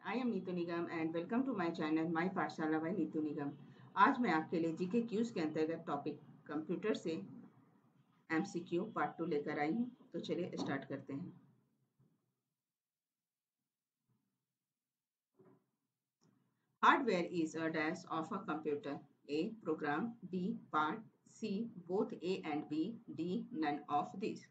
I am Neetu Nigam and welcome to my channel my Pathshala by Neetu Nigam. आज मैं आपके लिए जीके क्यूज के अंतर्गत टॉपिक कंप्यूटर से एमसीक्यू पार्ट 2 लेकर आई हूँ। तो चलिए स्टार्ट करते हैं। Hardware is a dash of a computer. A program, B part, C both A and B, D none of this.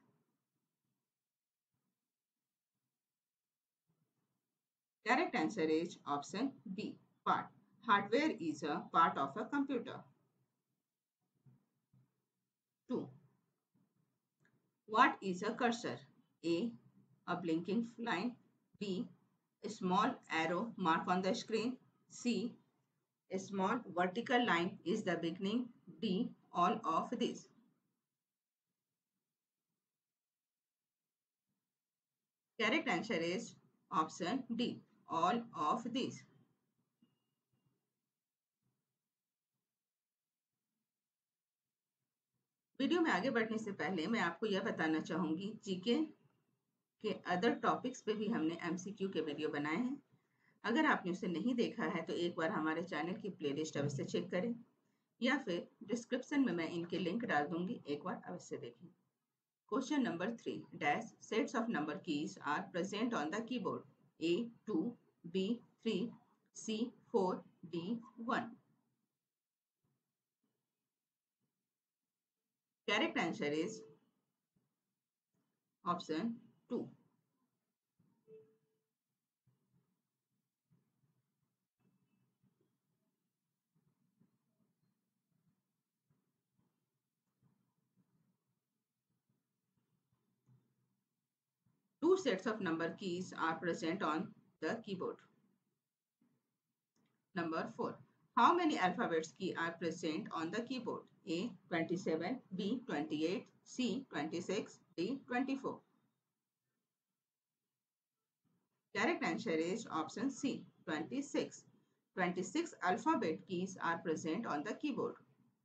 Correct answer is option B, part. Hardware is a part of a computer. 2. What is a cursor? A. A blinking line. B. A small arrow mark on the screen. C. A small vertical line is the beginning. D. All of these. Correct answer is option D. All of these. वीडियो में आगे बढ़ने से पहले मैं आपको यह बताना चाहूंगी जीके के अदर टॉपिक्स पे भी हमने एमसीक्यू के वीडियो बनाए हैं। अगर आपने उसे नहीं देखा है तो एक बार हमारे चैनल की प्लेलिस्ट अवश्य चेक करें या फिर डिस्क्रिप्शन में मैं इनके लिंक डाल दूंगी, एक बार अवश्य देखें। Question number 3 dash sets of number keys are present on the keyboard. A 2, B 3, C 4, D 1। Correct answer is option 2। Two sets of number keys are present on the keyboard. Number 4. How many alphabets key are present on the keyboard? A 27, B 28, C 26, D 24. Correct answer is option C 26. 26 alphabet keys are present on the keyboard.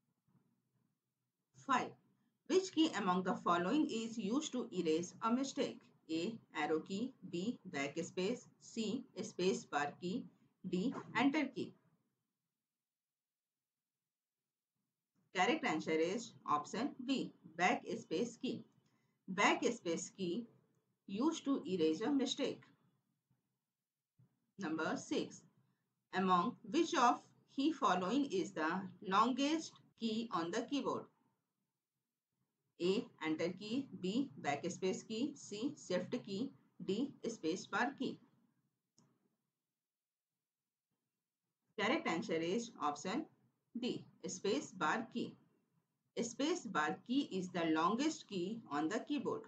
5. Which key among the following is used to erase a mistake? A. Arrow key, B. Backspace, C. Space bar key, D. Enter key. Correct answer is option B. Backspace key. Backspace key used to erase a mistake. Number 6. Among which of he following is the longest key on the keyboard? A. Enter key, B. Backspace key, C. Shift key, D. Space bar key. Correct answer is option D. Space bar key. Space bar key is the longest key on the keyboard.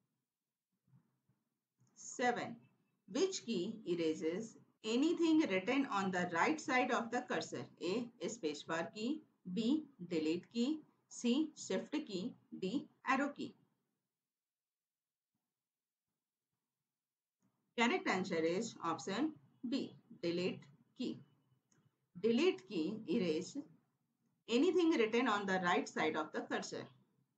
7. Which key erases anything written on the right side of the cursor? A. Spacebar key, B. Delete key, C. Shift key, D. Arrow key. Correct answer is option B. Delete key. Delete key erases anything written on the right side of the cursor.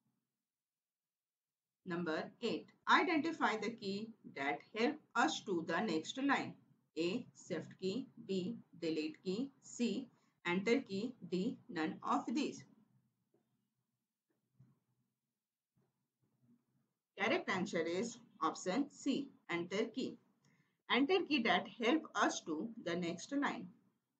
Number 8. Identify the key that help us to the next line. A. Shift key, B. Delete key, C. Enter key, D. None of these. Correct answer is option C. Enter key. Enter key that help us to the next line.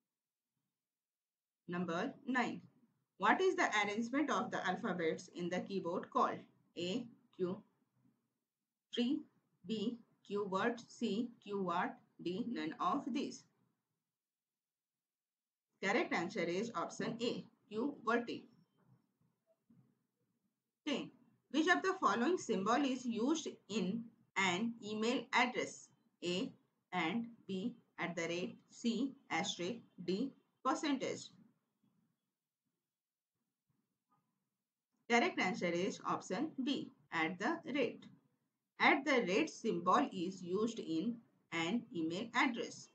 Number 9. What is the arrangement of the alphabets in the keyboard called? A. Q. Tree, B. Q word, C. Q word, D. None of these. Correct answer is option A. Q QWERTY. 10. Which of the following symbol is used in an email address? A and B at the rate, C asterisk, D percentage. Correct answer is option B. At the rate. At the rate symbol is used in an email address.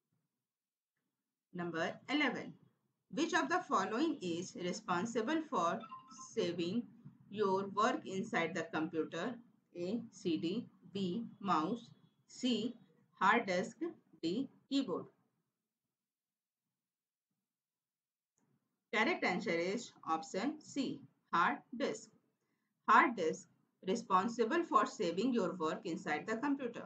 Number 11. Which of the following is responsible for saving your work inside the computer? A. CD, B. Mouse, C. Hard disk, D. Keyboard. Correct answer is option C. Hard disk. Hard disk responsible for saving your work inside the computer.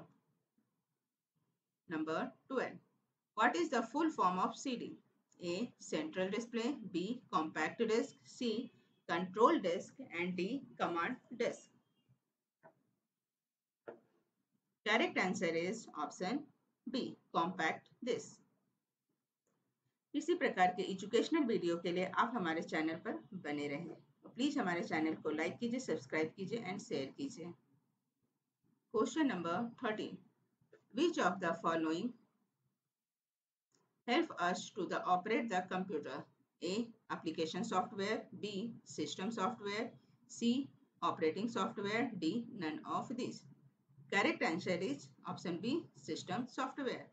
Number 12. What is the full form of CD? A. Central display. B. Compact disc. C. Control disc. And D. Command disc. Correct answer is option B. Compact disc. इसी प्रकार के educational video के लिए आप हमारे channel पर बने रहें। प्लीज हमारे चैनल को लाइक कीजिए, सब्सक्राइब कीजिए एंड शेयर कीजिए। Question number 13. Which of the following help us to operate the computer? A. Application software. B. System software. C. Operating software. D. None of these. Correct answer is option B. System software.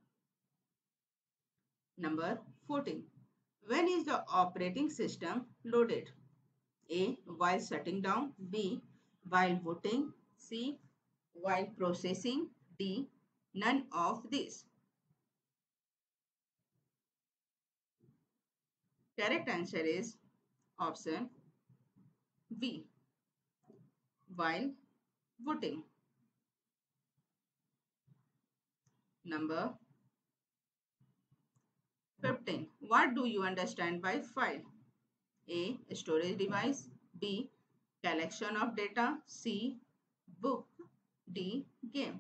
Number 14. When is the operating system loaded? A. While shutting down. B. While booting. C. While processing. D. None of these. Correct answer is option B. While booting. Number 15. What do you understand by file? A. Storage device. B. Collection of data. C. Book. D. Game.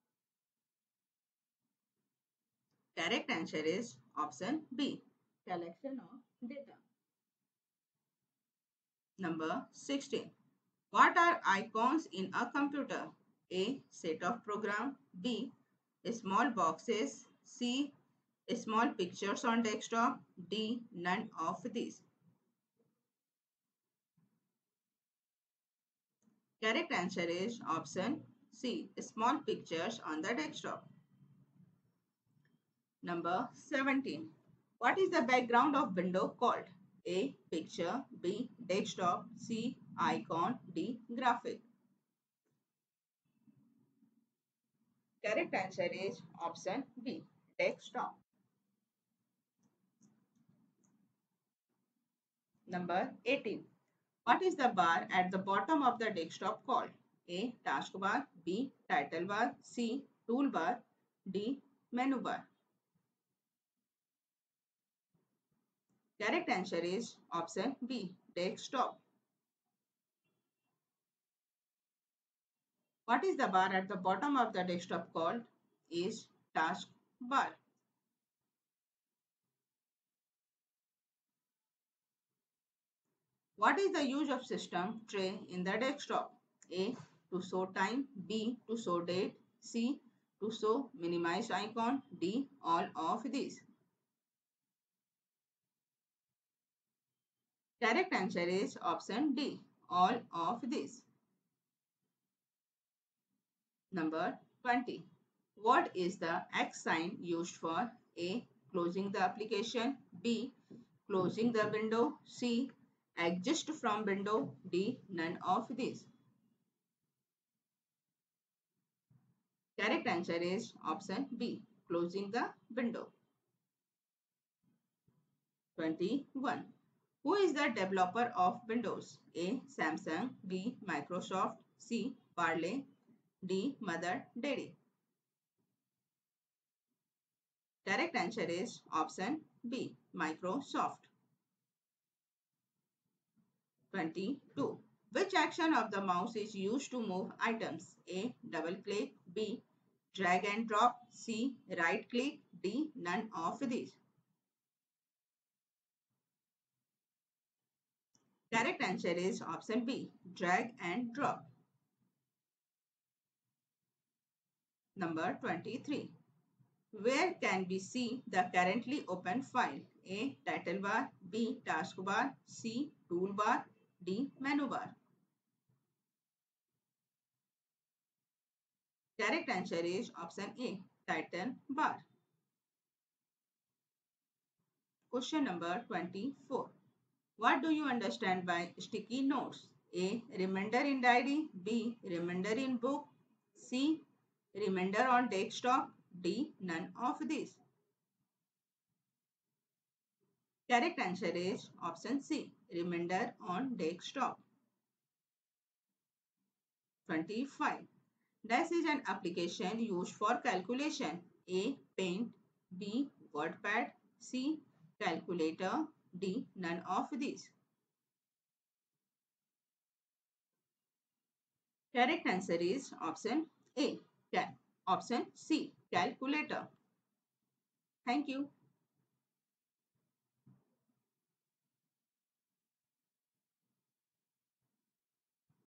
Correct answer is option B. Collection of data. Number 16. What are icons in a computer? A. Set of program. B. Small boxes. C. Small pictures on desktop. D. None of these. Correct answer is option C. Small pictures on the desktop. Number 17. What is the background of window called? A. Picture. B. Desktop. C. Icon. D. Graphic. Correct answer is option B. Desktop. Number 18. What is the bar at the bottom of the desktop called? A. Taskbar. B. Title bar. C. Toolbar. D. Menu bar. Correct answer is option B. Desktop. What is the bar at the bottom of the desktop called? Is taskbar. What is the use of system tray in the desktop? A. To show time. B. To show date. C. To show minimize icon. D. All of these. Correct answer is option D. All of these. Number 20. What is the X sign used for? A. Closing the application. B. Closing the window. C. Exit from window. D. None of these. Correct answer is option B. Closing the window. 21. Who is the developer of Windows? A. Samsung. B. Microsoft. C. Parley. D. Mother Daddy. Correct answer is option B. Microsoft. 22. Which action of the mouse is used to move items? A. Double click. B. Drag and drop. C. Right click. D. None of these. Correct answer is option B. Drag and drop. Number 23. Where can we see the currently open file? A. Title bar. B. Taskbar. C. Toolbar. D. Menu bar. Correct answer is option A. Title bar. Question number 24. What do you understand by sticky notes? A. Reminder in diary. B. Reminder in book. C. Reminder on desktop. D. None of these. Correct answer is option C. Reminder on desktop. 25. Dash is an application used for calculation. A. Paint. B. WordPad. C. Calculator. D. None of these. Correct answer is option A. Option C. Calculator. Thank you.